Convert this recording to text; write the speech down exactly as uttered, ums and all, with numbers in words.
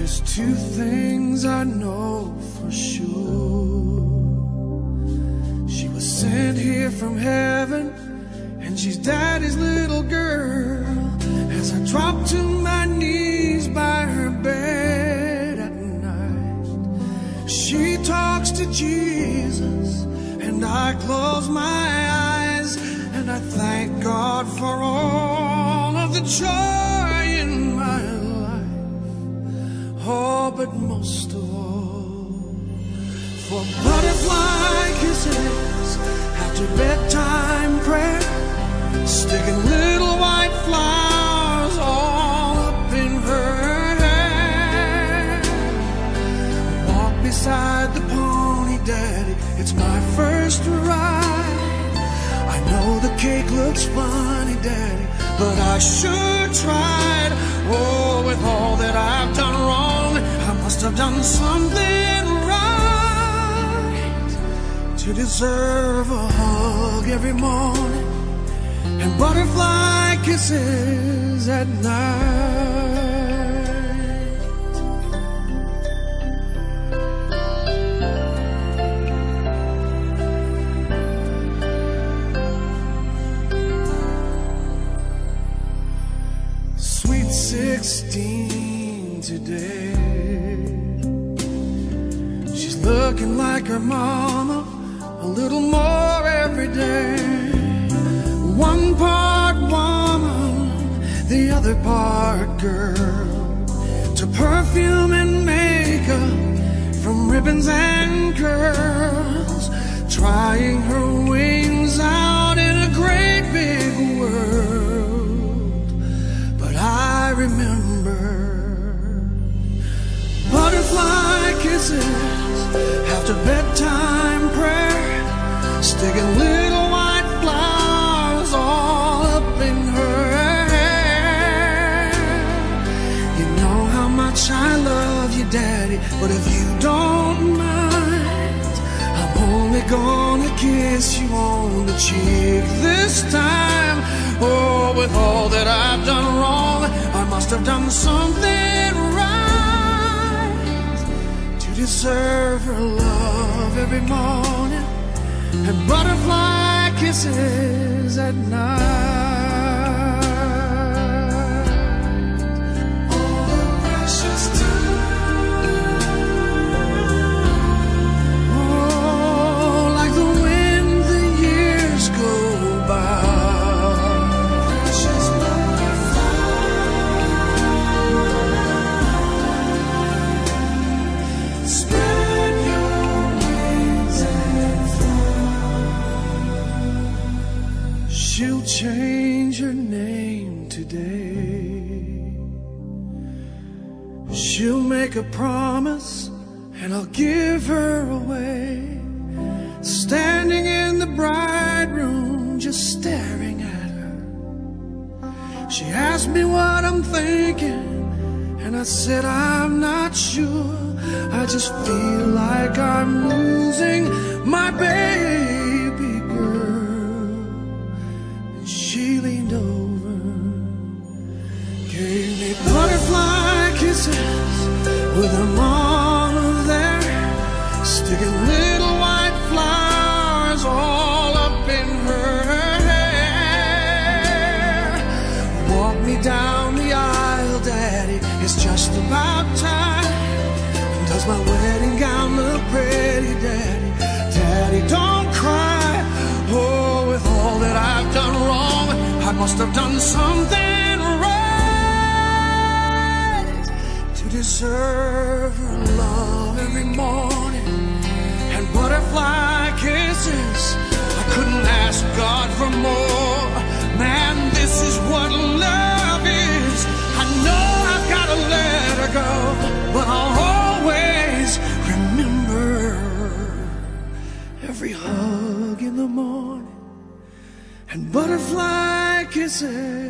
There's two things I know for sure. She was sent here from heaven, and she's Daddy's little girl. As I drop to my knees by her bed at night, she talks to Jesus, and I close my eyes, and I thank God for all of the joy in my life. Oh, but most of all, for butterfly kisses after bedtime prayer, sticking little white flowers all up in her hair. Walk beside the pony, Daddy, it's my first ride. I know the cake looks funny, Daddy, but I sure tried. Oh, with all that I've done wrong, I must have done something right to deserve a hug every morning and butterfly kisses at night. Sweet sixteen today, she's looking like her mama a little more every day. One part woman, the other part girl. To perfume and makeup, from ribbons and curls, trying her wings out in a great big world. But I remember butterfly kisses after bedtime prayer, sticking little white flowers all up in her hair. You know how much I love you, Daddy, but if you don't mind, I'm only gonna kiss you on the cheek this time. Oh, with all that I've done wrong, I must have done something right to deserve her love every morning and butterfly kisses at night. All the precious time, oh, like the wind the years go by. Precious butterfly, spread your wings and fly. She'll change her name today. She'll make a promise, and I'll give her away. Standing in the bride room, just staring at her, she asked me what I'm thinking, and I said I'm not sure. I just feel like I'm losing my baby girl. And she leaned over, gave me butterfly kisses with her mama there, sticking little white flowers all up in her hair. Walk me down the aisle, Daddy, it's just about time. Does my wedding gown look pretty, Daddy? Daddy, don't cry. Oh, with all that I've done wrong, I must have done something right to deserve her love every morning and butterfly kisses. I couldn't ask God for more. Man, this is what love is. I know I've got to let her go, but I'll always remember every hug in the morning and butterfly kisses